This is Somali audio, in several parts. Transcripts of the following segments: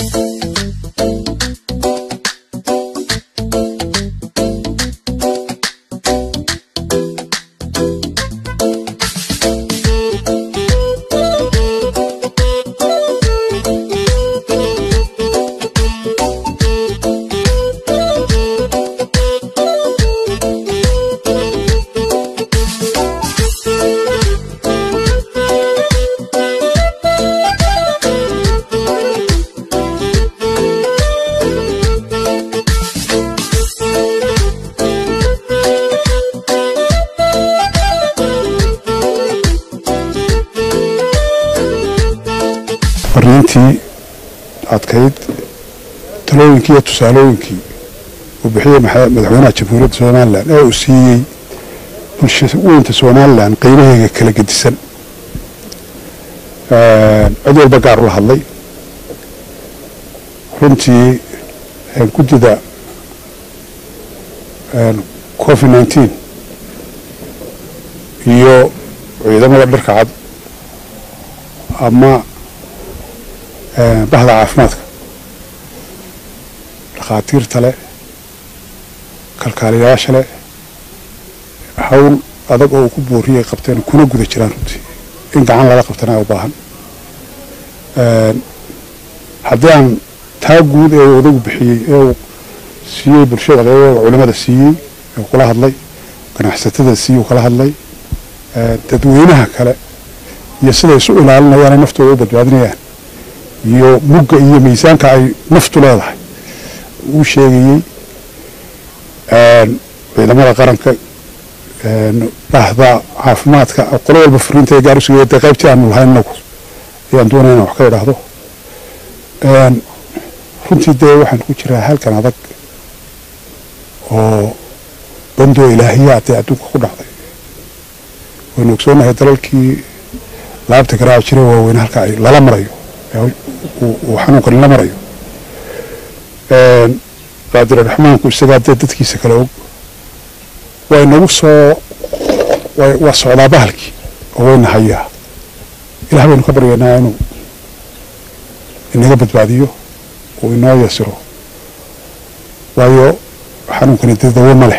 فرنتي أتكيد تلوينكي تسالوينكي وبحية مدحونا جمهورية سوماليلاند أو سي وانت سوماليلاند قيمه كلا قدسن عدو البقار الله الله فرنتي كنت ذا كوفيد 19 iyo ciidamada dharka cad ama bahda caafimaadka dhaqaatiirta leh kalkaaliyaasha leh hawl adag oo ku booriyay qabteen kuna guda jiraan runtii in gacan laga qabtana u baahan haddii aan taa guud ee wadagu bixiyey ee siiyey bulshada culimada siiyey ee kula hadlay ganacsatada siiyey kala hadlay dadweynaha kale iyo sida isu ilaalinayaan naftooda u badbaadinayaan iyo mugga iyo miisaanka ay naftu leedahay uu sheegayay ciidamada qaranka bahda caafimaadka qolo walba fariinta ay gaarsiiyay qaybtii aan lahayn nagu ayaan doonaynaa wax ka idhaahdo runtii dee waxaan ku jiraa halkan adag oo bandoo ilaahiyaad ee adduunka ku dhacday waynu ogsoonahay dalalkii laabta garaaci jiray waaweyn halka ay lala marayo uu xanuunkan la marayo qaadir raxmaanku isagaa dee dadkiisa kale og way nagu soo waa socdaa bahalkii oo wayna hayaa ilaah baynu ka baryaynaa inuu inaga badbaadiyo oo inoo yasiro waayo xanuunkani dee dawo ma leh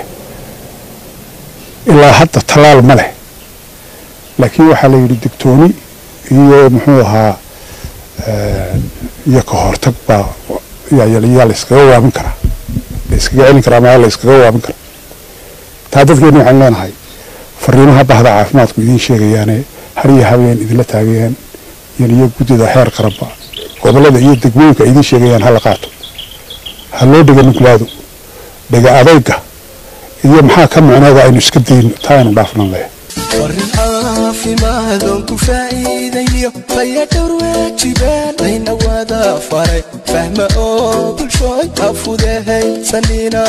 ilaa hadda talaal ma leh laakiin waxaa la yidhi digtooni iyo muxuu ahaa iyo ka hortag baa yaa la iskaga waabin karaa la iskaga celin karaa maa la iskaga waabin karaa taa dadkeenu waxaan leenahay fariimaha bahda caafimaadku idiin sheegayaane har iyo habeen idinla taagayaan iyo guddida heer qaranba gobollada iyo degmooyinka idiin sheegayaan hala qaato ha loo dhiga nuglaado dhiga adayga iyo maxaa ka macnooda aynu iska dayno taa aynu dhaafnan leh في ماذا كفايدني فيا دور واجبان بين ودا فرق فهم كل شوي أفوده هاي سنينا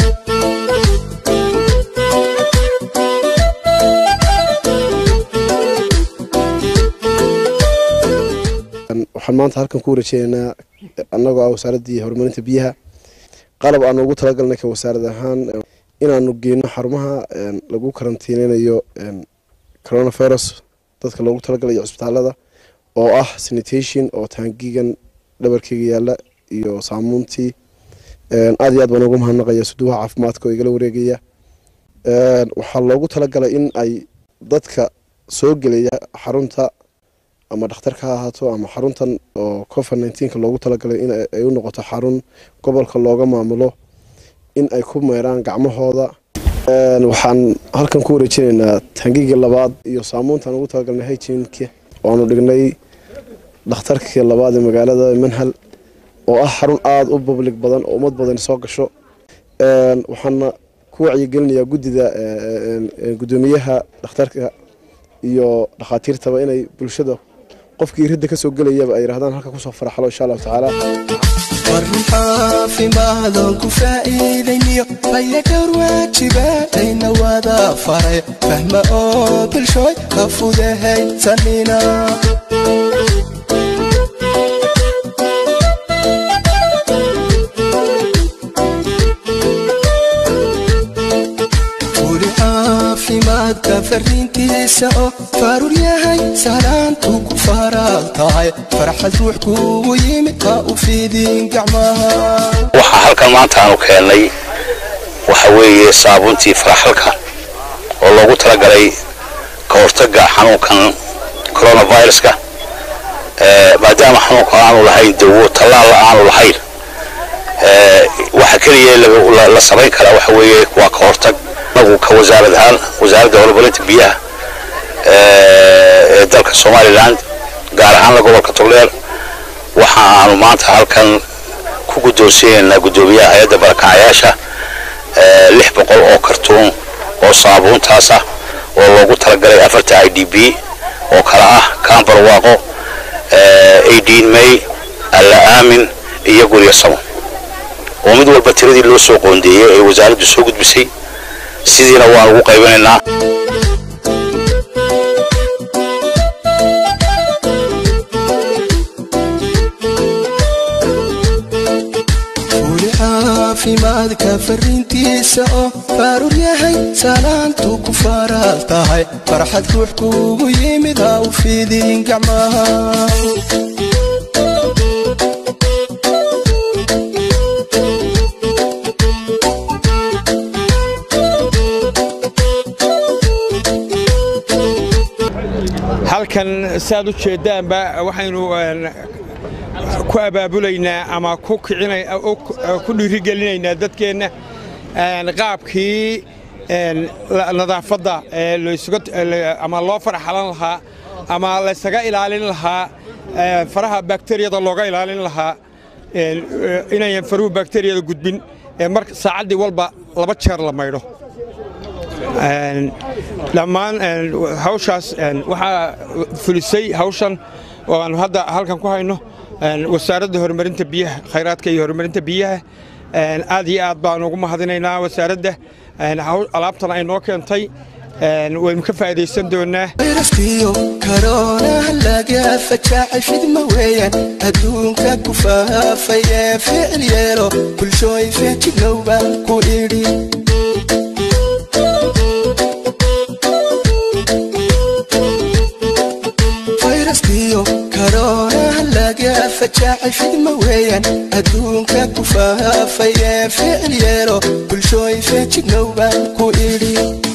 waxaan maanta halkan ku wareejeynaa annagoo wasaaradii horumarinta biyaha qalab aan ugu talagalnay ka wasaarad ahaan inaanu geeyno xarumaha lagu karantiinaynayo coronavirus dadka loogu talagalay isbitaalada oo ah sanitation oo taangigan dhabarkayga yaala iyo saamuuntii aad iyo aad baan ugu mahadnaqayaa suduwaha caafimaadka oo igala wareegaya waxaa loogu talagalay in ay dadka soo gelaya xarunta ama dhakhtarka ha ahaato ama xaruntan oo COVID-19 loogu talagalay in ay u noqoto xarun gobolka looga maamulo in ay ku meeraan gacmahooda waxaan halkan ku wareejinaynaa tangiga labaad iyo saamuuntan ugu talagalnay hygiene-ka oo aanu dhignay dhakhtarka labaad ee magaalada Manhal oo ah xarun aad u public badan oo ummad badan soo gasho waxaan ku wacyigelinayaa guddida gudoomiyaha dhakhtarka iyo dhakhaatiirtaba inay bulshada qofkii ridda ka soo galayaba ay yiraahdaan halka ku soo faraxlo insha Allah taala في ماذا كفايدني فيا دور واجبان بين ودا فرق فهم كل شوي أفوده هاي سنينا في ماذا فرين كيسا فاروليا هاي سالان توكو فارال tahay farxad ruux kugu yimid ha u fiidin gacmaha waxa halkan maanta aanu keenay waxa weeye saabuntii faraxalka oo loogu talagalay ka hortagga xanuunkan coronavirus-ka maadaama xanuunka aanu lahayn dawo tallaal aanu lahayn waxa kaliya la samayn karaa waxa weeye waa ka hortag nagu ka wasaaradda horumarinta biyaha ee dalka Somaliland gaar ahaan gobolka Togdheer waxa aanu maanta halkan ku guddoonsiinaa gudoomiyaha hay'adda barakacayaasha 600 oo kartoon oo saabuuntaas ah oo loogu talagalay 4 IDP oo kala ah Kaambar Waaqo 18 May alla aamin iyo guriga Samo oo mid walba tiradii loo soo qoondeeyay ee wasaaraddu soo gudbisay sidiina waan ugu qaybinaynaa caafimaadka fariintiisa oo faarur yahay salaantu ku faraal tahay farxad ruux kugu yimid ha u fiidin gacmaha halkan saad u jeedaanba waxaynu ku abaabulaynaa ama ku kicinay ku dhiirigelinaynaa dadkeena qaabkii nadaafadda ama loo farxalan lahaa ama la isaga ilaalin lahaa faraha bakteeriyada looga ilaalin lahaa inayan faruhu bakteeriyada gudbin mar saacadii walba 2 jeer la maydho dhammaan hawshaas waxaa fulisay hawshan oo aan hadda halkan ku hayno wasaaradda horumarinta biyaha khayraadka iyo horumarinta biyaha aad iyo aad baan ugu mahadinaynaa wasaaradda alaabtan ay noo keentay waynu ka faa'iideysan doonaa fayraskiyo corona laga fajaacay fidma weeyaan adduunka ku faafaya ficil yeelo bulshooy feejignow baan ku idhi fayraskiyo corona laga fajaacay fidma weeyaan adduunka ku faafaya ficil yeelo bulshooy feejignow baan ku idhi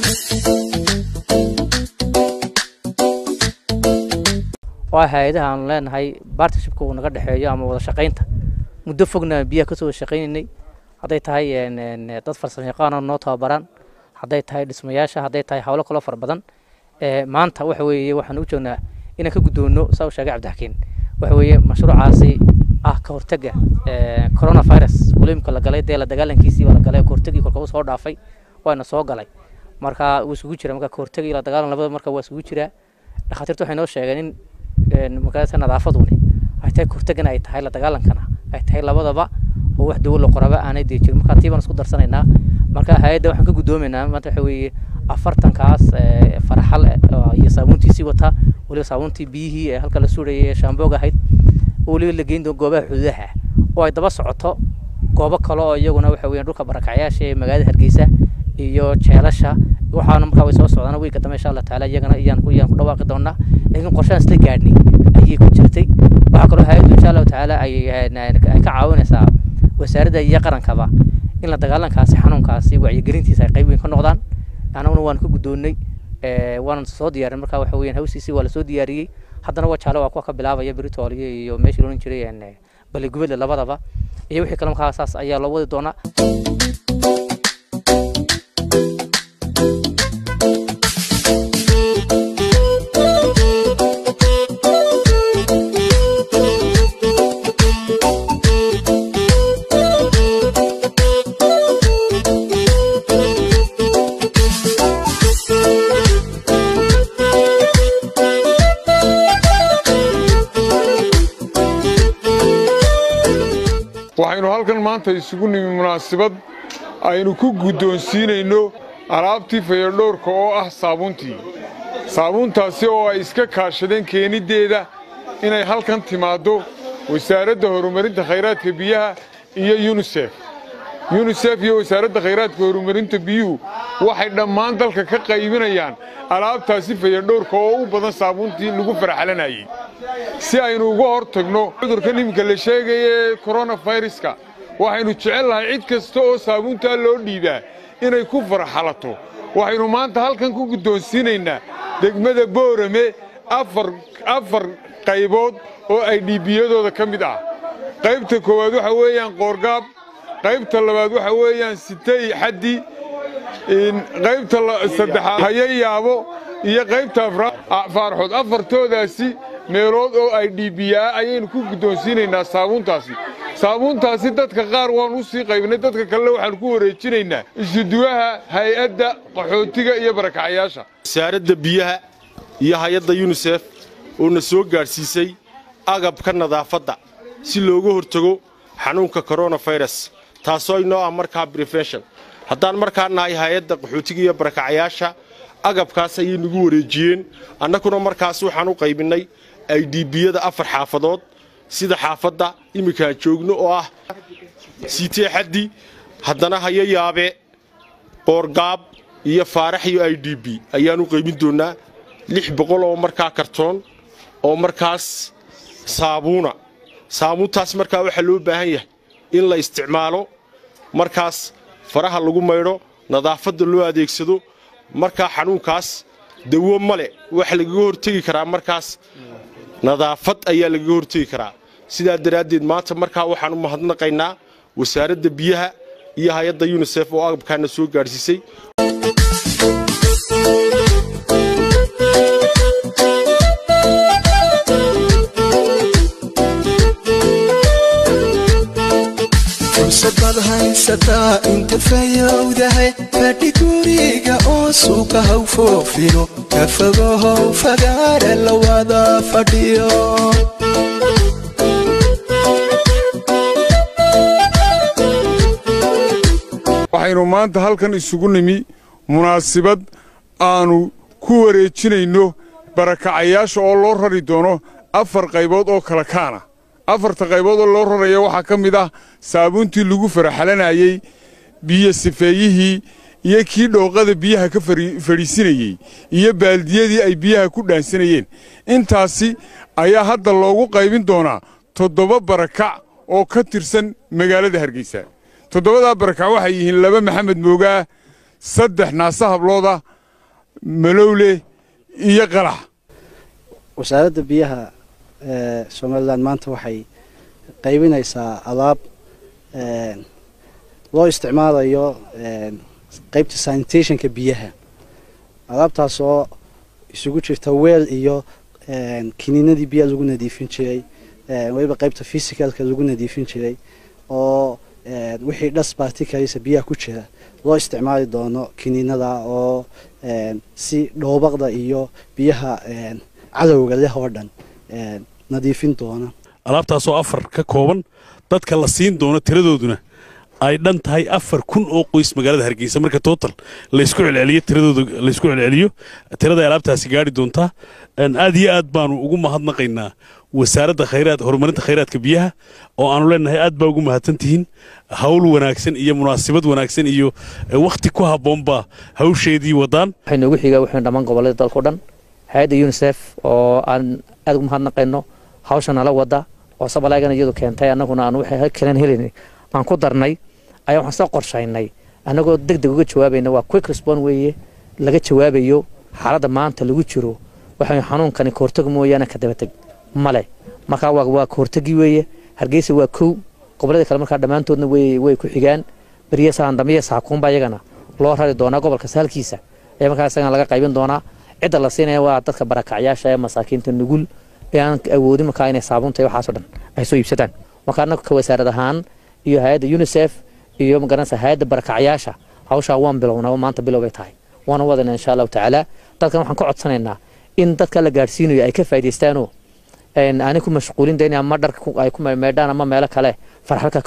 waa hay'adaha aan leenahay partnershipka uu naga dhaxeeyo ama wada shaqaynta muddo fogna biyaha ka soo shaqaynay haday tahay dad farsamo yaqaan oo noo tababaran haday tahay dhismayaasha haday tahay hawlo kala far badan maanta waxa weeye waxaan u joognaa inaan ka gudoono soo sheegay Cabdixakiin waxa weeye mashruucaasi ka hortagga coronavirus waliimka la galay la dagaalankiisii wala galay ka hortagii kolka uu soo dhaafay waana soo galay marka uu isugu jira marka ka hortagii la dagaalan labada marka waa isugu jira dhakhaatiirtu waxay noo sheegeen in markaas nadaafaduna ay tahay hortagana ay tahay la dagaalankana ay tahay labadaba oo wax dawlad loo qoraba aanay deejin marka tiiban isku darsanaynaa marka hay'adda waxaan ka gudoominaa maanta waxa weeye 40 kaas faraxal iyo saabuuntiisii wata waliba saabuuntii biyihii ee halka la suurayay shaambooga ahayd waliba la geyn doon goobaha xuduudaha oo ay daba socoto goobo kale oo iyaguna waxa weeye dhulka barakacayaasha ee magaalada Hargeysa iyo jeelasha waxaana markaa way soo socdaan weeyka dambe insha Allah taala iyagana iyaan ku dhawaaqi doonaa laakiin qorshahan isla gaadhnay ayay ku jirtay waxa kale hay'addu insha Allah taala ay ka caawinaysaa wasaaradda iyo qarankaba in la dagaalankaasi xanuunkaasi wacyigelintiisa ay qayb weyn ka noqdaan anaguna waan ka gudoonay waan soo diyaarin markaa waxa weeyaan hawsiisi waa la soo diyaariyay haddana waa jaalo waa kuwa ka bilaabaya Britolia iyo meeshii loo jiray baligubada labadaba iyo wixii kale markaas ayaa loo wadi doonaa waxaynu halkan maanta isugu nimi munaasabad aynu ku guddoonsiinayno alaabtii fayadhowrka oo ah saabuuntaasi oo ay iska kaashadeen keenideeda inay halkan timaado wasaaradda horumarinta khayraadka biyaha iyo UNICEF iyo wasaaradda khayraadka horumarinta biyuhu waxay dhammaan dalka ka qaybinayaan alaabtaasi fayadhowrka oo u badan saabuuntii lagu farxalanayay si aynu uga hortagno cudurkan iminka la sheegaya coronaviruska waxaynu jecellahay cid kasta oo saabuuntaa loo dhiibaa inay ku farxalato waxaynu maanta halkan ku guddoonsiinaynaa degmada Boorame afar qaybood oo ay dhiibiyadooda ka mid ah qaybta koowaad waxa weeyaan Qoorgaab qaybta labaad waxa weeyaan Sitay Xaddi qaybta saddexaad Hayayaabo iyo qaybta Faarxood afartoodaasi meelood oo ay dhiibiyaa ayaynu ku guddoonsiinaynaa saabuuntaasi dadka qaar waan u sii qaybnay dadka kale waxaan ku wareejinaynaa isuduwaha hay'adda qaxootiga iyo barakacayaasha wasaaradda biyaha iyo hay'adda UNICEF oo na soo gaarsiisay agabka nadaafadda si looga hortago xanuunka coronavirus taasoo inoo ah markaa prevention haddaan markaa nahay hay'adda qaxootiga iyo barakacayaasha agabkaas ayay nagu wareejiyeen annaguna markaas waxaan u qaybinay IDB-yada 4 xaafadood sida xaafadda imika joogno oo ah Sitay Xaddi haddana Hayayaabe Qoorgaab iyo Faarax iyo IDB ayaan u qaybin doonaa 600 oo markaa kartoon oo markaas saabuuntaas markaa waxa loo baahan yahay in la isticmaalo markaas faraha lagu maydho nadaafadda loo adeegsado markaa xanuunkaas dawo male wax laga hortagi karaa markaas nadaafad ayaa laga hortagi karaa sidaa daraaddeed maanta markaa waxaan u mahadnaqaynaa wasaaradda biyaha iyo hay'adda UNICEF oo agabkaana soo gaarsiisay fursad haysataa inta fayowdahay fadhi guriga oo suuqa haw foofino ka fogohow fagaara la wada fadhiyo waxaynu maanta halkan isugu nimi munaasabad aanu ku wareejinayno barakacayaasha oo loo rari doono 4 qaybood oo kala kaana 4 qaybood oo loo rarayo waxa ka mid ah saabuuntii lagu faraxalanayay biyo sifeeyihii iyo kii dhooqada biyaha ka fariisinayay iyo baaldiyadii ay biyaha ku dhaansanayeen intaasi ayaa hadda loogu qaybin doonaa 7 barakac oo ka tirsan magaalada Hargeysa 7 barakac waxay yihiin 2 Maxamed Moogaa 3 Naasa Hablooda Malowle iyo Qalax wasaaradda biyaha Somaliland maanta waxay qaybinaysaa alaab loo isticmaalayo qaybta sanitationka biyaha alaabtaas oo isugu jirta weel iyo kiniinadii biyaha lagu nadiifin jiray waliba qaybta physicalka lagu nadiifin jiray oo wixii dust particles biyaha ku jira loo isticmaali doono kiniinada oo si dhoobaqda iyo biyaha cadawga leh oo dhan nadiifin doona alaabtaasoo 4 ka kooban dadka la siin doono tiradooduna ay dhan tahay 4,000 oo qoys magaalada Hargeysa marka total la isku celceliyo tiradooda la isku celceliyo tirada alaabtaasi gaari doonta aad iyo aad baanu ugu mahadnaqaynaa wasaaradda horumarinta khayraadka biyaha oo aanu leenahay aad baa ugu mahadsantihiin hawl wanaagsan iyo munaasabad wanaagsan iyo waqti ku haboonba hawsheedii wadaan waxaynu ugu xigaa waxaan dhamaan gobolada dalka dhan hay'adda UNICEF oo aan aad ugu mahadnaqayno hawshan la wada oo sabalaagana iyadu keentay annaguna aan waxay kalen helinay aan ku darnay ayaa waxaan soo qorshaynay annagoo degdeg uga jawaabayna waa quick response weeye laga jawaabayo xaaladda maanta lagu jiro waxaan xanuunkani ka hortag mooyaane ka daba tag male marka waa ka hortagi weeye Hargeysa waa kow gobolada kale marka dhamaantoodna way ku xigaan bariyaha andamiya saakuun baa iyagana loo rari doonaa gobolka saalkiisa ee markaas laga qaybin doonaa cid la siinaya waa dadka barakacayaasha ee masaakiinta nugul ee aan awoodin marka inay saabunta waxaas oo dhan ay soo iibsadaan marka ka wasaarad ahaan iyo hay'adda UNICEF iyo magaranaysa hay'adda barakacayaasha hawsha waan bilownaa maanta biloway tahay waana wadana insha Allah taala dadkan waxaan ka codsanaynaa in dadka la gaarsiinayo ay ka faa'iideystaan oo aan ku mashquulin deynaa ma dharka ay ku meedaan ama meel kale farxalka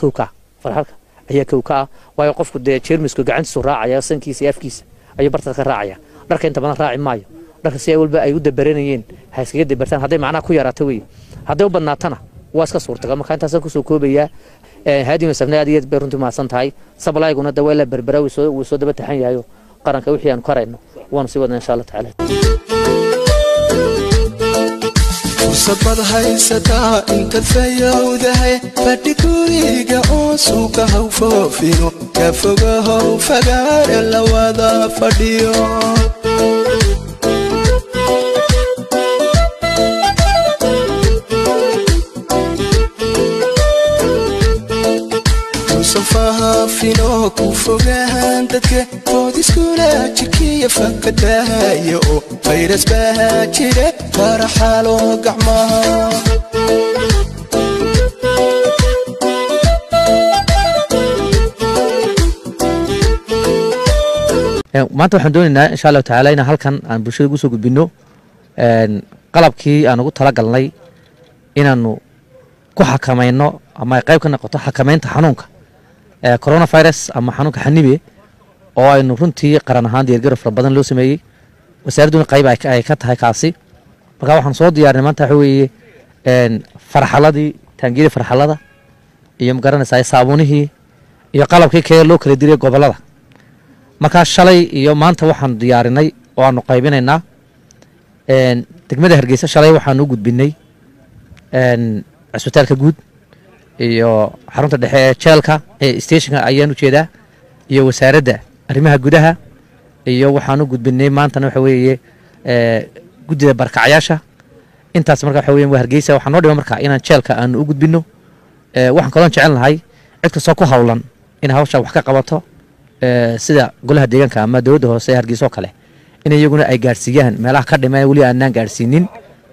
ayaa kowka waayo qofku de jeermisku gacantiisu raacaya sankiisa iyo afkiisa ayuu barta ka raacaya dharka inta badan raaci maayo dharka si ay walba ay u dabaranayeen hayskiga dabartaan haday macna ku yaraato way haday u badnaatana waa iska suurtagal marka intaas ku soo koobaya haadiina sabnaadiyad bay runtii maasan tahay sablayguna daweela berberaw soo daba taxan yahayo qaranka wixii aan qarayno waan si wadna insha Allah taala fursad haysataa intaad fayowdahay fadhi guriga oo suuqa haw foofino ka fogahow fagaare la wada fadhiyo fahaafino ku fogahan dadka foodiskula jirkiya fakadahayo oo fayras baha jire faraxalo gacmaha maanta waxaan doonaynaa insha Allah taala in halkan aan bulshada ugu soo gudbino qalabkii aan ugu talagalnay inaanu ku xakamayno ama qayb ka noqoto xakamaynta xanuunka coronavirus ama xanuunka xanibe oo aynu runtii qaran ahaan diyaargarow fara badan loo sameeyey wasaaraduna qayb ay ka tahay kaasi marka waxaan soo diyaarinay maanta waxa weeye farxaladii taangiyada farxalada iyo magaranaysaa saabuunihii iyo qalabkii kale loo kala diray gobolada marka shalay iyo maanta waxaan diyaarinay oo aanu qaybinaynaa degmada Hargeysa shalay waxaan u gudbinay cisbitaalka guud iyo xarunta dhexe ee jeelka ee stationka ayaan u jeedaa iyo wasaaradda arrimaha gudaha iyo waxaan u gudbinay maantana waxa weeye gudida barakacayaasha intaas marka waxa weeye Hargeysa waxaan noo dhigay marka inaan jeelka aan u gudbino waxaan kaloo jecelnahay cid kastoo ku hawlan in hawsha wax ka qabato sida golaha deegaanka ama dawladda hoose ee Hargeysa oo kale in iyaguna ay gaarsiiyaan meelaha ka dhimay wali aanan gaarsiinin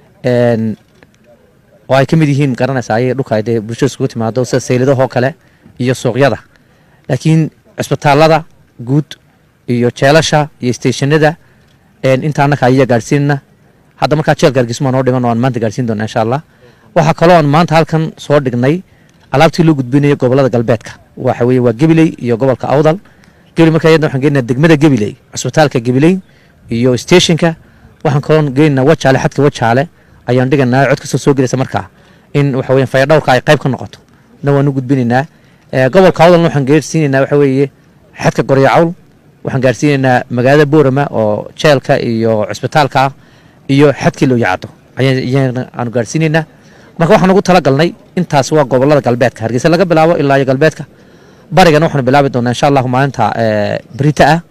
oo ay kamid yihiin garanaysa ay dhulka ay bulshada isku timaado sida seyladaha oo kale iyo suuqyada laakiin cisbitaalada guud iyo jeelasha iyo stationada intaana ka ay gaarsiinna hadda marka jeel Hargeysa noo dhiman oo aan maanta gaarsiin doona insha Allah waxa kale oo aan maanta halkan soo dhignay alaabtii loo gudbinayo gobolada galbeedka waxa weeye waa Gabiley iyo gobolka Awdal Gabiley marka ayadna waxaan geynaa degmada Gabiley cisbitaalka Gabiley iyo stationka waxaan kaloo geynaa Wajaale xadka Wajaale ayaan dhiganaa cod ka soo gelaysa marka in waxa weeye fayadhowrka ay qayb ka noqoto nawaan u gudbinaynaa gobolka Awdal waxaan gaarsiinaynaa waxa weeye xadka Goryaacawl waxaan gaarsiinaynaa magaalada Boorama oo jeelka iyo cisbitaalka iyo xadkii loo yaado ayaan gaarsiinaynaa marka waxaan ugu talagalnay intaas waa gobolada galbeedka Hargeysa laga bilaabo ilaa galbeedka barigana waxaan bilaabi doonaa insha Allah maalinta Brita ah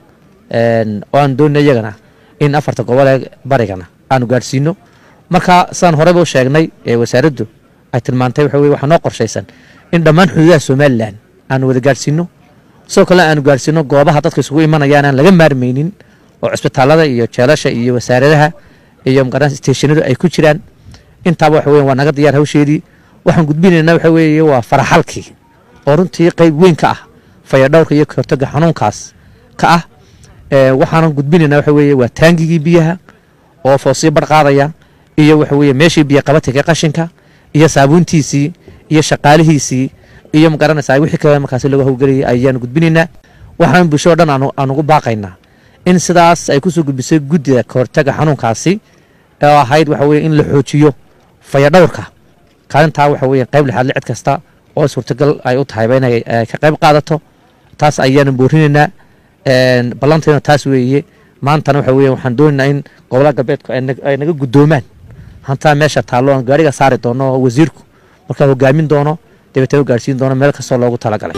oo aan doonay iyagana in afarta gobol ee barigana aanu gaarsiino marka saan horeba u sheegnay wasaaraddu ay tilmaantay waxa weeye waxa noo qorshaysan in dhammaan xuduudaha Soomaaliland aan wada gaarsiino soo kale aan gaarsiino goobaha dadka isugu imanayaan aan laga maarmeynin oo cisbitaalada iyo jeelasha iyo wasaaradaha iyo magaran stationada ay ku jiraan inta waxa weeye waa naga diyaar hawsheedii waxaan gudbinaynaa waxa weeye waa faraxalkii oo runtii qayb weyn ka ah fayadhowrka iyo hortagga xanuunkaas ka ah waxaan gudbinaynaa waxa weeye waa taangigii biyaha oo foosii bar qaadaya iyo waxa weeye meeshii biyo qabatay qashinka iyo saabuuntiisii iyo shaqaalihiisii iyo magaranaysaa wixii kale markaas lagu hawlgeliyay ayaan gudbinaynaa waxaan bulshada dhan aan ugu baaqaynaa in sidaas ay ku soo gudbisay gudida hortagga xanuunkaasi oo ahayd waxa weeye in la xoojiyo fayadhowrka kaalinta waxa weeye qayb lixaad cid kasta oo suurtagal ay u tahay inay ka qayb qaadato taas ayaan boorinaynaa ballanteena taas weeye maantana waxa weeye waxaan doonaynaa in gobolada galbeedka ay naga gudoomaan hantaa meesha taalo aan gaariga saari doono wasiirku marka hogaamin doono dibadda gaarsiin doono meel kasta loogu talagalay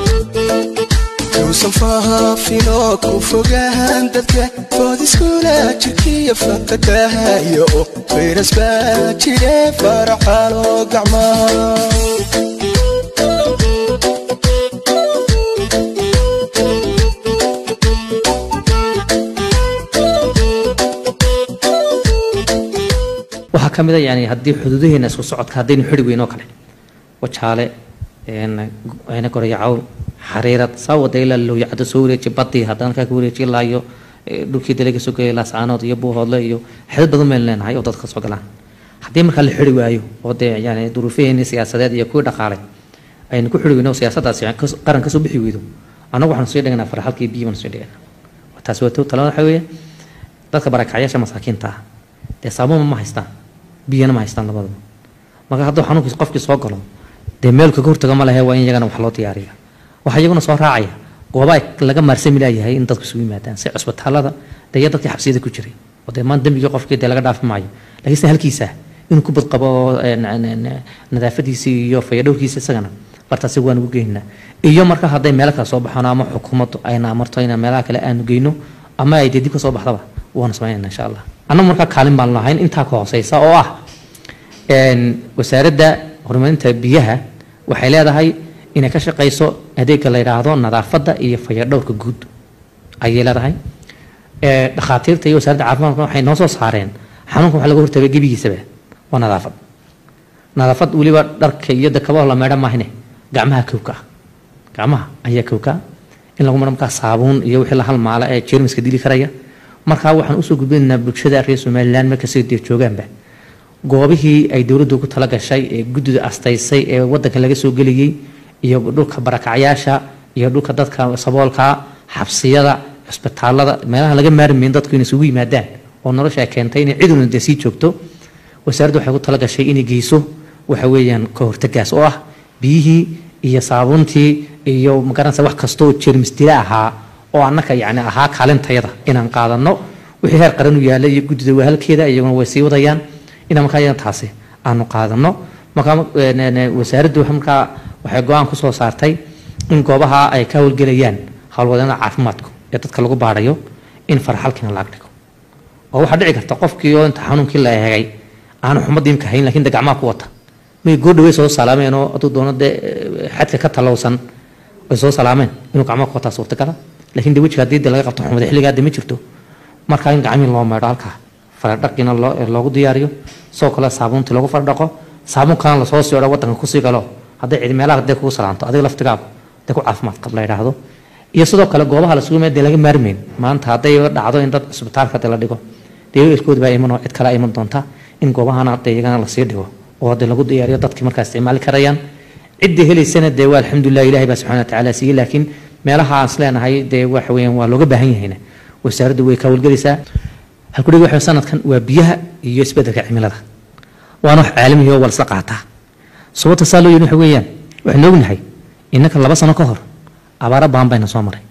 yuusan fahaafino ku fogahan dadka foodiskula jirkiya fakadahayo oo fayras baa jire faraxalo gacmaha waxa kamid ah yani hadii xuduudaheena isku socodka hadaynu xiri weyn oo kale Wajaale ayna Goryaacawl xariirad sawada ila loo yacdo soo wareejay badii haddana ka wareejay laayo dhulkii dalaga soo geeyay Laascaanood iyo Buuhoodle iyo xidid badan meel leenahay oo dadka soo galaan hadii marka la xiri waayo oo yani duruufeena siyaasadeed iyo kuwa dhaqaale aynu ku xiri weyno siyaasadaas qaran ka soo bixi weydo anagu waxaan soo dhignaa farxalkii biyo soo dhignaa taas waa talada waxa weeye dadka barakacayaasha masaakiinta ee saabuun ma haystaan biyana ma haystaan labadaba marka haddii xanuunkiis qofkii soo galo meel ka hortaga ma lahayn waa in iyagana wax loo diyaariyo waxa iyaguna soo raacaya goobaha laga maarsami lahayn in dadku isugu yimaadaan si cisbitaalada dadkii xabsiyada ku jiray oo maan dambiga qofkii laga dhaafi maayo laakiin halkiisa inuu ku badqabo nadaafadiisii iyo fayadhowrkiisa isagana bartaasi waan ugu geynaa iyo marka hadday meelo kale soo baxaan ama xukuumaddu ayna amarto inaan meelaha kale aanu geyno ama ay dib ka soo baxdaba waanu samaynayna insha allah annagu markaa kaalin baan lahayn intaa ka hooseysa oo ah wasaaradda horumarinta biyaha waxay leedahay inay ka shaqayso adeegga la yidhaahdo nadaafadda iyo fayadhowrka guud ayay leedahay dhakhaatiirta iyo wasaaradda caafimaadka waxay noo soo saareen xanuunka waxa laga hortagay gebigiisaba waa nadaafad weliba dharka iyo dakabaha la meedha maahine gacmaha kowka gacmaha ayaa kowka in lagu maro markaa saabuun iyo wixii la halmaala ee jeermiska dili karaya markaa waxaan usoo gudbinaynaa bulshada reer somaliland markasta dee joogaanba goobihii ay dowladdu ugu tala gashay ee guddida astaysay ee waddanka laga soo geliyey iyo dhulka barakacyaasha iyo dhulka dadka saboolka xabsiyada cisbitaalada meelaha laga maarmayn dadku inay isugu yimaadaan oo nolosha ay keentay inay ciduna dee sii joogto wasaaraddu waxay ku tala gashay inay geyso waxa weeyaan ka hortagaas oo ah biyihii iyo saabuuntii iyo magaranaysa wax kastoo jeermis dila ahaa oo annaka yacni ahaa kaalintayada inaan qaadano wixii heer qaran u yaalla iyo guddida wahalkeeda iyaguna way sii wadayaan inaan markaa iyadan taasi aanu qaadano markaa wasaaraddu markaa waxay go-aan ku soo saartay in goobaha ay ka howlgelayaan howlwadeennada caafimaadku ee dadka lagu baadhayo in farxalkiina laag dhigo oo waxaa dhici karta qofkii oo inta xanuunkii la eegay aanu xumadda imka hayn laakiin de gacmaha ku wata may goodhawey soo salaameen oo hadduu doono dee xadka ka talowsan ay soo salaameen inuu gacmaha ku wataa suurtagala laakiin de wejiga haddii de laga qabto xumada xilligaa de ma jirto markaa in gacmihii loo meedho halkaa faradhaqiina loogu diyaariyo sidoo kale saabuuntii loogu faradhaqo saabuunkan lasoo sii odho waddanka kusii galo hadday cidi meelaha dee kugu salaanto adiga laftigaagu dee ku caafimaad qab la yidhaahdo iyo sidoo kale goobaha la sugu meel dee laga maarmayn maanta hadday dhacdo in dad isbitaalka dee la dhigo dee erkooda baa iman oo cid kale iman doonta in goobahana dee iyagana lasii dhigo oo dee lagu diyaariyo dadkii markaa isticmaali karayaan ciddii helaysana dee waa alxamdulilah ilahay baa subxana watacaala siiyey laakiin meelaha aan isleenahay dee waxa weeyaan waa looga baahan yahayna wasaaraddu way ka howlgelaysaa halkudhigi waxa sanadkan waa biyaha iyo isbeddelka cimilada waana wax caalami oo wal isla qaataa sababta saa loo yidhi waxa weeyaan waxaan ognahay innaka 2 sano ka hor abaara baan bayna soo maray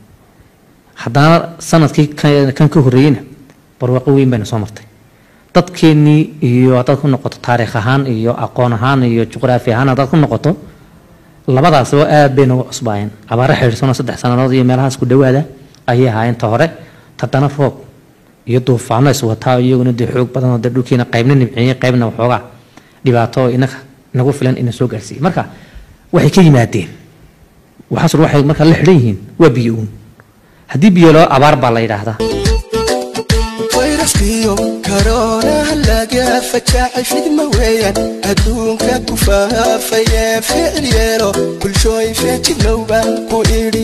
haddana sanadkii kan ka horreeyeyna barwaaqo weyn bayna soo martay dadkeennii iyo haddaad ku noqoto taariikh ahaan iyo aqoon ahaan iyo juqraafi ahaan haddaad ku noqoto labadaas oo aad bay noogu cusbaayeen abaara xidhiidhsanoo 3 sannadood iyo meelahaas ku dhowaada ayay ahaayeen ta hore tadana roob iyo duufaano is wataa iyaguna dee xoog badan oo dee dhulkiina qaybna nimceeyey qaybna waxoogaa dhibaato inaka nagu filan ina soo gaarsiiyey marka waxay ka yimaadeen waxaas waxay markaa la xidhan yihiin waa biyo uun haddii biyo loo abaar baa la yidhaahdaa fayraskiyo koroonaha laga fajaacay fidma weeyaan adduunka ku faafaya ficil yeelo bulshooy feejignowba ku idhi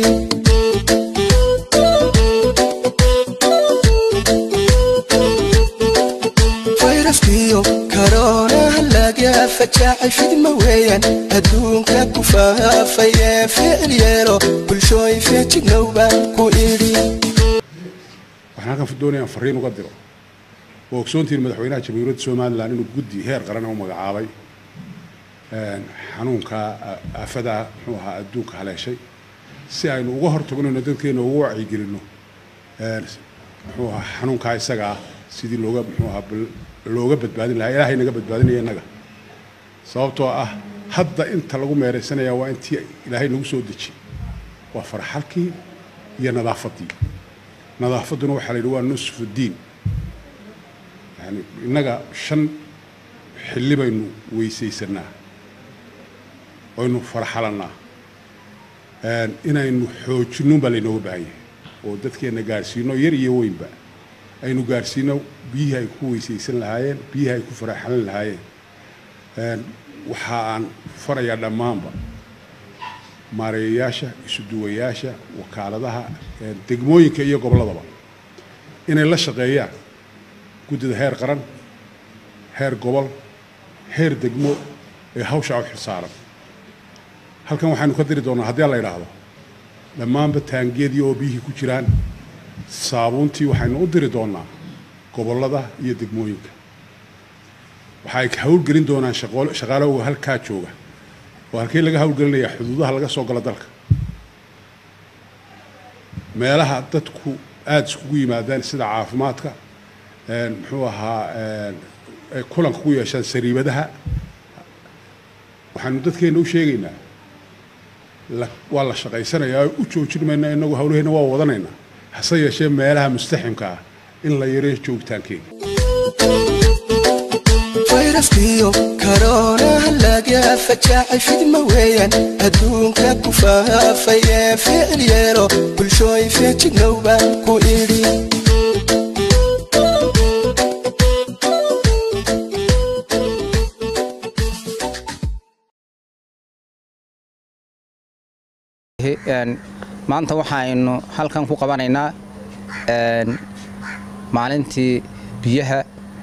fayraskiyo koroonaha laga fajaacay fidma weeyaan adduunka ku faafaya ficil yeelo bulshooy feejignowba ku idhi waxaan halkan doonayaan fariin uga diro oo ogsoontiin madaxweynaha jamhuuriyadda somaliland inuu guddi heer qaran u magacaabay xanuunka aafada muxuu ahaa adduunka haleeshay si aynu uga hortagno dadkeena ugu wacyigelino muxuu ahaa xanuunkaa isaga ah sidii looga badbaadin lahaa ilaahay naga badbaadinaya innaga sababtoo ah hadda inta lagu meeraysanaya waa intii ilaahay nagu soo dejiyey waa farxalkii iyo nadaafaddii nadaafaduna waxaa la yidhi waa nusfu diin yani innaga 5 xilli baynu weysaysanaa waynu farxalannaa inaynu xoojinno baa laynooga baahan yahay oo dadkeenna gaarsiino yar iyo weynba aynu gaarsiino biyihii ay ku weysaysan lahaayeen biyihii ay ku faraxalan lahaayeen waxa aan farayaa dhammaanba maareeyayaasha isuduwayaasha wakaaladaha degmooyinka iyo gobolladaba inay la shaqeeyaan guddida heer qaran heer gobol heer degmo ee hawsha u xilsaaran halkan waxaanu ka diri doonaa haddii la yidhaahdo dhammaanba taangeedii oo biyihii ku jiraan saabuuntii waxaynu u diri doonaa gobollada iyo degmooyinka waxay hawlgelin doonaan shaqaalowga halkaa jooga oo halkii laga hawlgelinayaa xuduudaha laga soo galo dalka meelaha dadku aada iskugu yimaadaan sida caafimaadka muxuu ahaa kulanka ku yeeshaan sariibadaha waxaanu dadkeena u sheegaynaa waa la shaqaysanayaa u joojin mayna inagu hawlaheena waa wadanaynaa hase yeeshee meelaha mustaximka ah in la yareeyo joogitaankeena fayraskiyo koronaha laga fajaacay fidma weeyaan adduunka ku faafaya ficil yeelo bulshooy feejignow baan ku idhi maanta waxaaynu halkan ku qabanaynaa maalintii biyaha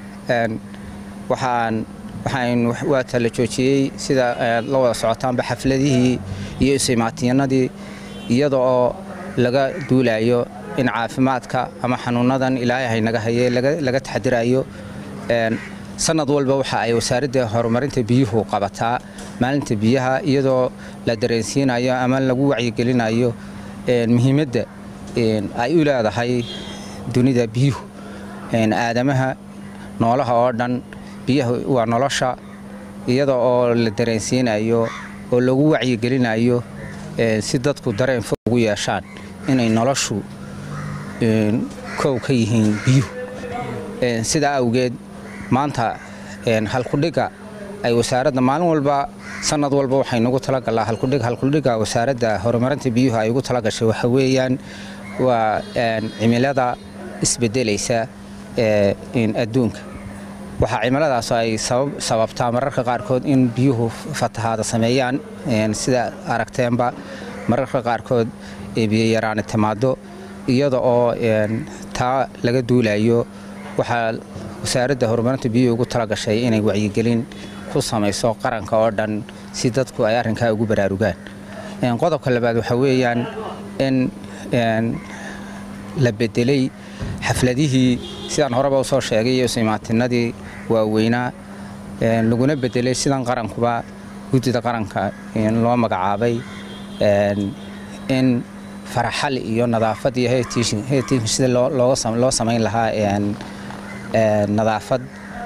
waxaaynu waata la joojiyey sida la wada socotaanba xafladihii iyo isimaatiyanadii iyada oo laga duulayo in caafimaadka ama xanuunadan ilaahay haynaga hayee laga taxadirayo sanad walba waxa ay wasaaradda horumarinta biyuhu qabataa maalinta biyaha iyadoo la dareensiinayo ama lagu wacyigelinayo muhiimadda ay u leedahay dunida biyuhu aadamaha noolaha oo dhan biyaha waa nolosha iyada oo la dareensiinayo oo lagu wacyigelinayo si dadku dareen fog ugu yeeshaan inay noloshu koow ka yihiin biyuhu sidaa awgeed maanta halkudhiga ay wasaaradda maalin walba sanad walba waxay nagu talagalaa halkudhiga wasaaradda horumarinta biyuhu ay ugu talagashay waxa weeyaan waa cimilada isbedelaysa adduunka waxaa cimiladaas ay sababtaa mararka qaarkood in biyuhu fatahaada sameeyaan sida aragteenba mararka qaarkood biyo yaraani timaado iyada oo taa laga duulayo waxaa wasaaradda horumarinta biyuhu ugu talagashay inay wacyigelin ku samayso qaranka oo dhan si dadku ay arrinkaa ugu baraarugaan qodobka labaad waxa weeyaan in la bedelay xafladihii sidaan horeba u soo sheegay iyo simaatinadii waaweynaa laguna bedelay sidan qarankuba guddida qaranka loo magacaabay in faraxal iyo nadaafad iyo heetiishin sida loo samayn lahaa nadaafad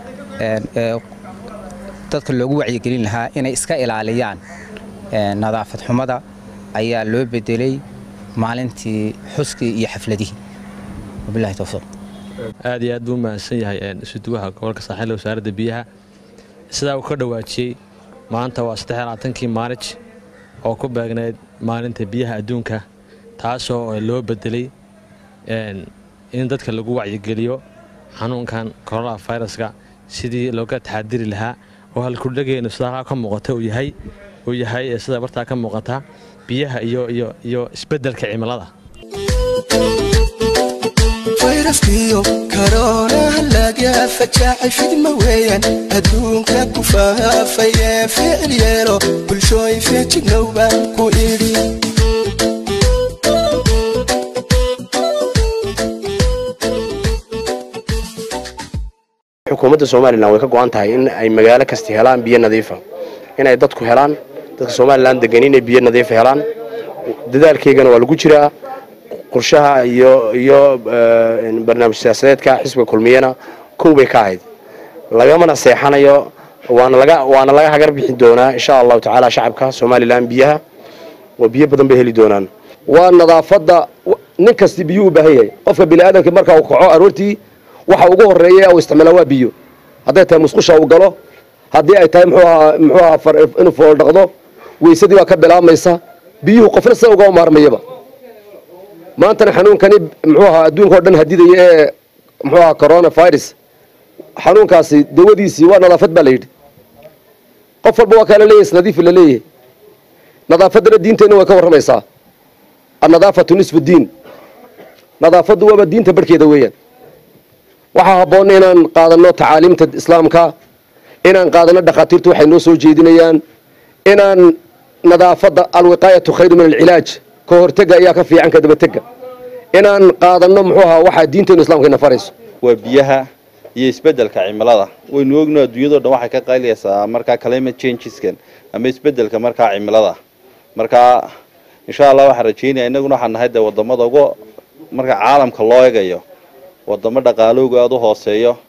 dadka loogu wacyigelin lahaa inay iska ilaaliyaan nadaafad xumada ayaa loo bedelay maalintii xuskii iyo xafladihii wabillahi tawfiiq aad iyo aad buu mahadsan yahay isuduwaha gobolka saaxiil wasaaradda biyaha sidaa uu ka dhawaajiyey maanta waa 23kii maarij oo ku beegneyd maalinta biyaha adduunka taasoo loo bedelay in dadka lagu wacyigeliyo xanuunkan coronavirus-ka sidii looga taxadiri lahaa oo halkudhageenu sidaa ka muuqata uu yahay sida bartaa ka muuqata biyaha iyo isbedelka cimilada fayraskiyo koronaha laga fajaacay fidma weeyaan adduunka ku faafaya ficil yeelo bulshooy feejignow baan ku idhi xukuumadda Soomaaliland way ka go'an tahay in ay magaalo kasta helaan biyo nadiif ah inay dadku helaan dadka Soomaaliland degan inay biyo nadiif helaan dadaalkeegana waa lagu jiraa qorshaha iyo barnaamij siyaasadeedka xisbiga kulmiyana koobay ka ahayd lagamana seexanayo waana laga hagar bixin doonaa insha Allah taala shacabka Soomaaliland biyaha oo biyo badan bay heli doonaan waa nadaafada nin kasta biyo u baahan yahay qofka bini'aadamka marka uu kaco aroortii waxa ugu horeeya oo isticmaala waa biyo haday tahay musqusha uu galo hadii ay tahay muxuu ahaa inuu fool dhaqdo weysadii waa ka bilaamaysa biyuhu qofna sa uga maarmayaba maanta xanuunkani muxuu ahaa adduunka oo dhan hadidaya ee muxuu ahaa coronavirus xanuunkaasi dawadiisii waa nadaafad baa la yidhi qof walba waa kala leeyahay nadiif la leeyahay nadaafadda diinteena way ka waramaysaa an-nadaafatu nisfu diin nadaafaddu waa diinta barkeeda weeyaan waxa haboon inaan qaadano tacaaliimta islaamka inaan qaadano dhaqaatiirtu waxay noo soo jeedinayaan inaan nadaafadda alwiqaayatu khayru min al-ilaaj ka hortaga ayaa ka fiican ka dabatega inaan qaadano muxuu ahaa waxa diinteena islaamka ina farayso waa biyaha iyo isbedelka cimilada waynu ognahay adduunyada dhan waxay ka qayliyaysaa marka climate changes-kan ama isbedelka marka cimilada marka insha Allah waxaan rajaynayaa inaguna waxaan nahay wadamada ugu marka caalamka loo eegayo wadamo dhaqaalooga aad u hooseeyo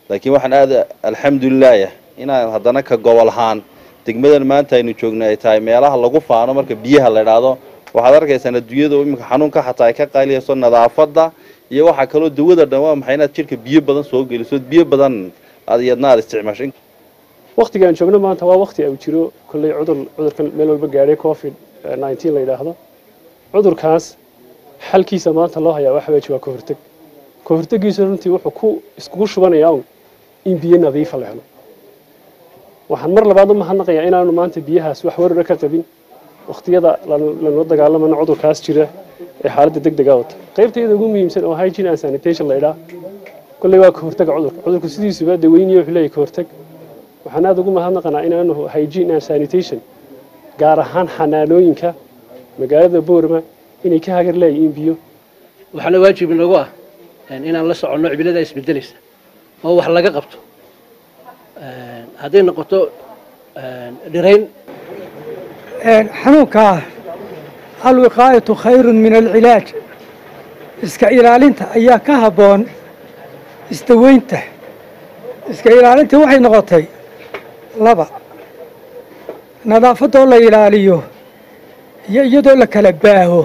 laakiin waxaan aad alxamdulillaah inaan haddana ka gobol ahaan degmadan maanta aynu joogno ay tahay meelaha lagu faano marka biyaha la idhaahdo waxaad arkaysaan adduunyada iminka xanuunka xataa ay ka qayliyayso nadaafadda iyo waxaa kaloo dawada dhan waa maxay inaad jirka biyo badan soo geliso biyo badan aad iyadna aad isticmaashay waqtigaan joogno maanta waa waqti ay jiro kulley cudurkan meel walba gaadhay covid-19 la yidhaahdo cudurkaas xalkiisa maanta loo hayaa waxa weeye waa ka hortaggiisu runtii wuxuu iskugu shubanayaa in biyo nadiifa la helo waxaan mar labaad u mahadnaqayaa inaanu maanta biyahaas wax warar ka qabin waqtiyada lana dagaalamana cudurkaas jira ee xaaladda degdega wata qaybteeda ugu muhiimsan oo hygiene and sanitation la yidhaah kulley waa ka hortaga cudurku sidiisuba daweyniyo wuxuu leeyahay ka hortag waxaan aad ugu mahadnaqanaa inaanu hygiene and sanitation gaar ahaan xanaanooyinka magaalada Boorama inay ka hagar leeyihiin biyo waxaana waajib inagu ah inaan la soconno cimilada isbedelaysa oo wax laga qabto hadday noqoto dhirayn xanuunka alwiqaayatu khayrun min alcilaaj iska ilaalinta ayaa ka habboon isdaweynta iska ilaalinta waxay noqotay laba nadaafadoo la ilaaliyo iyo iyadoo la kala baaho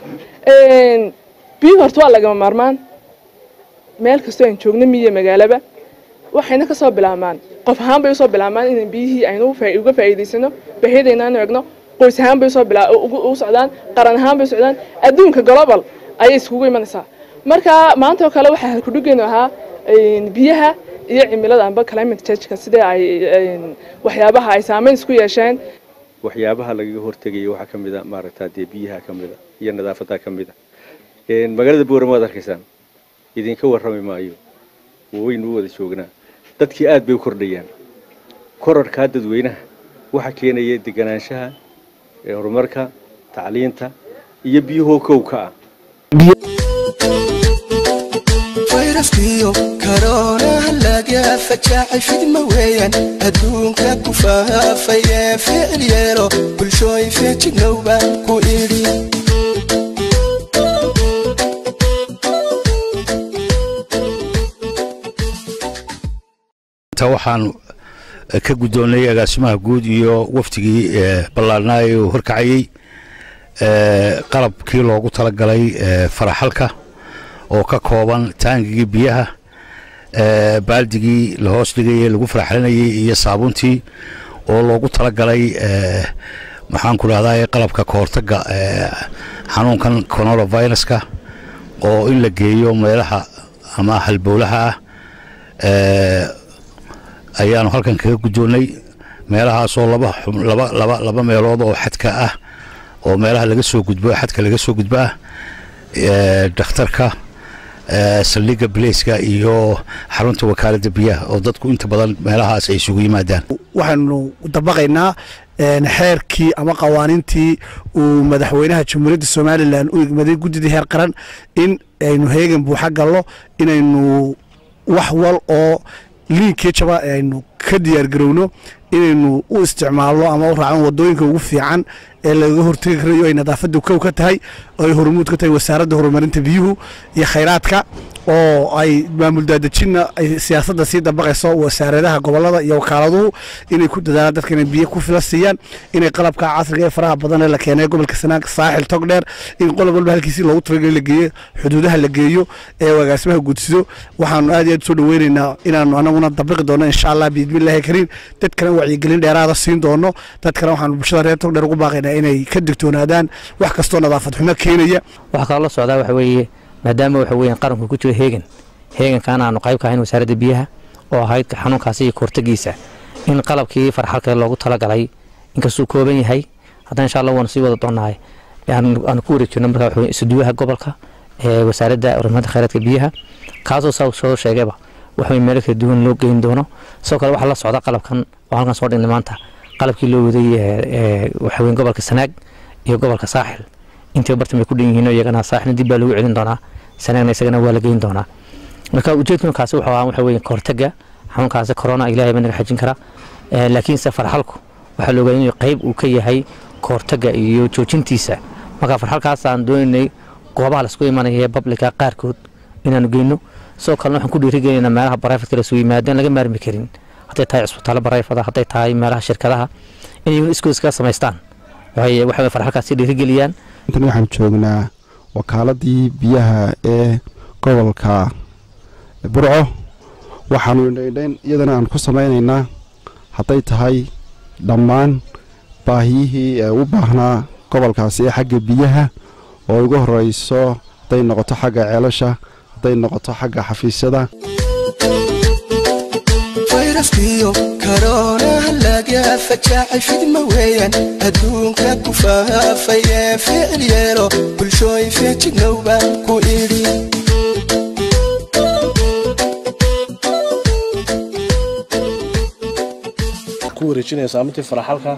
biyo horta waa lagama maarmaan meel kastoo aan joogno miyiga magaalaba waxayna ka soo bilaabmaan qof ahaan bay usoo bilaabmaan in biyihii aynu uga faa'iidaysano baahidaynaanu egno qoys ahaan bay u socdaan qaran ahaan bay socdaan adduunka global ayay iskugu imanaysaa marka maanta oo kale waxaa halkudhigeenu ahaa biyaha iyo cimilada amba climate change-ka sidee ay waxyaabaha ay saameyn isku yeesheen waxyaabaha lagaga hortagayo waxaa ka mid ah maaragtaa dee biyaha ka mid ah iyo nadaafadda ka mid ah magaalada Boorama waad arkaysaan idinka warrami maayo waynu wada joognaa dadkii aad bay u kordhayaan kororka dadweynaha waxa keenaya deganaanshaha horumarka tacliinta iyo biyuhu kowka ah fayraskiyo corona laga fajaacay fidma weeyaan adduunka ku faafaya ficil yeelo bulshooy feejignowba ku idhi waxaan ka gudoonay agaasimaha guud iyo waftigii ballaarnaa oo horkacayay qalabkii loogu talagalay faraxalka oo ka kooban taangigii biyaha baaldigii la hoos dhigay lagu faraxalinayay iyo saabuuntii oo loogu talagalay maxaan ku raahdaa qalabka ka hortagga xanuunkan coronavirus-ka oo in la geeyo meelaha ama halbowlaha ah ayaanu halkan kaga gudoonay meelahaasoo laba meelood oo xadka ah oo meelaha laga soo gudbo xadka laga soo gudbo ah dhakhtarka saldhigga bilayska iyo xarunta wakaaladda biyaha oo dadku inta badan meelahaas ay isugu yimaadaan waxaanu dabaqaynaa xeerkii ama qawaaniintii uu madaxweynaha jamhuuriyadda somalilan u igmaday guddida heer qaran in aynu heegan buuxa gallo inaynu wax wal oo liinkii jaba aynu ka diyaar garowno inaynu u isticmaalno ama u raacno wadooyinka ugu fiican ee laga hortagi karayo ay nadaafadda kow ka tahay oo ay hormuud ka tahay wasaaradda horumarinta biyuhu iyo khayraadka oo ay maamul daadejinna ay siyaasadda sii dabaqayso wasaaradaha gobolada iyo wakaaladuhu inay ku dadaalaan dadka inay biyo ku filan siiyaan inay qalabka casriga ee faraha badan ee la keenay gobolka Sanaag saaxil togdheer in qolob walba halkiisii loogu talagalay la geeyo xuduudaha la geeyo ee agaasimaha gudsido waxaanu aad iyo aad soo dhaweynaynaa inaanu anaguna dabaqi doono insha Allah biidmillaahi kariim dadkana wacyigelin dheeraada siin doono dadkana waxaanu bulshada reer togdheer ugu baaqaynaa inay ka digtoonaadaan wax kastoo nadaafad xumo keenaya waxa kale la socdaa waxa weeye maadaama waxa weeyaan qaranku ku jiro heegankan aanu qayb ka ahayn wasaaradda biyaha oo ahayd xanuunkaasi iyo kortagiisa in qalabkii farxalka loogu talagalay inkastuu kooban yahay haddana insha Allah waan sii wada doonahay aan ku wareejino markaa waxa isuduwaha gobolka ee wasaaradda horumarinta khayraadka biyaha kaasoo soo sheegayba waxa meel kala duwan loo geyn doono sidoo kale waxa la socda qalabkan oo halkan soo dhignay maanta qalabkii loo waday waxa weyn gobolka Sanaag iyo gobolka Saaxil inta bartay ku dhinyihiin iyagana Saaxil dib baa lagu celin doonaa Sanaagna isagana waa la geyn doonaa marka ujeedkan kaas waxa weyn kortaga xanuunkaas corona ilaahay baa naga xajin kara laakiin safar halku waxa loo ogaanay qayb uu ka yahay kortaga iyo joojintiisa marka farxalkaas aan doonaynay goobaha la isku imanaya publica qaarkood inaanu geyno sidoo kalena waxaan ku dhiirigelinaynaa meelaha barayfadka la isugu yimaadeen laga maarmi karin hadday tahay cisbitaallo barayfada hadday tahay meelaha shirkadaha inay iska samaystaan waxay farxalkaasi dhiirigeliyaan. intan waxaan joognaa wakaaladii biyaha ee gobolka Burco waxaanu indhayn iyadana aan ku samaynaynaa hadday tahay dhammaan baahiyihii u baahnaa gobolkaasi ee xagga biyaha oo ugu horeyso hadday noqoto xagga ceelasha hadday noqoto xagga xafiisyada. fayraskiyo koroonaha laga fajaacay fidma weeyaan adduunka ku faafay ee ficil yeelo bulshooy feejignowba ku idhi ku wareejinaya saamintii faraxalka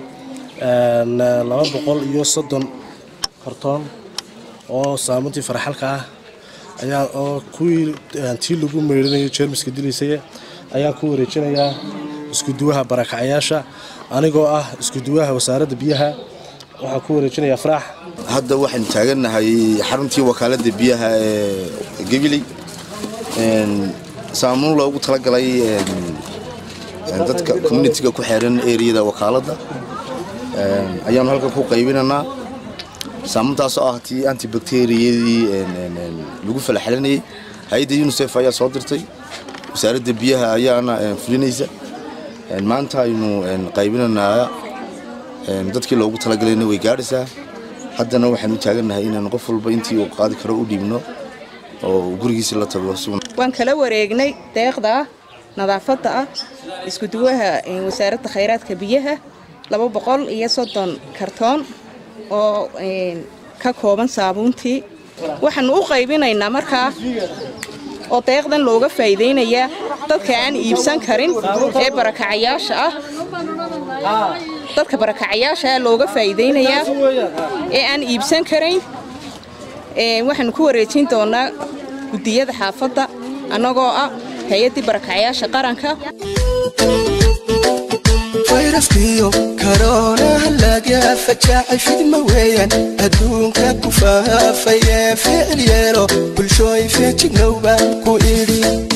230 kartoon oo saamintii faraxalka ah ayaa oo kuwii tii lagu meerinayo jeermiska dilisay ayaan ku wareejinayaa isku duwaha barakacayaasha anigoo ah isku duwaha wasaaradda biyaha waxaan ku wareejinayaa farax. hadda waxaan taaganahay xaruntii wakaaladda biyaha ee Gabiley saamuun loogu talagalay dadka community-ga ku xeeran area-da wakaaladda ayaan halka ku qaybinanaa saamuntaas oo ah tii antibacterial-yadii lagu falaxalanayay hay'adda UNICEF ayaa soo dirtay wasaaradda biyaha ayaana fulinaysa maanta aynu qaybinanaa dadkii loogu talagalayna way gaadhaysaa haddana waxaan u taaganahay inaan qof walba intii uu qaadi karo u dhiibno oo gurigiisa la tago. waan kala wareegnay deeqda nadaafadda ah isku duwaha wasaaradda khayraadka biyaha 230 kartoon oo ka kooban saabuuntii waxaan u qaybinaynaa markaa oo deeqdan looga faa'iideynaya dadka aan iibsan karin ee barakacayaasha ah dadka barakacayaasha looga faa'iideynaya ee aan iibsan karin waxaan ku wareejin doonaa gudiyada xaafadda anagoo ah hay'adda barakacayaasha qaranka. fayraskiyo koroonaha laga fajaacay fidma weeyaan adduunka ku faafay ee ficil yeelo bulshooy feejignowba ku idhi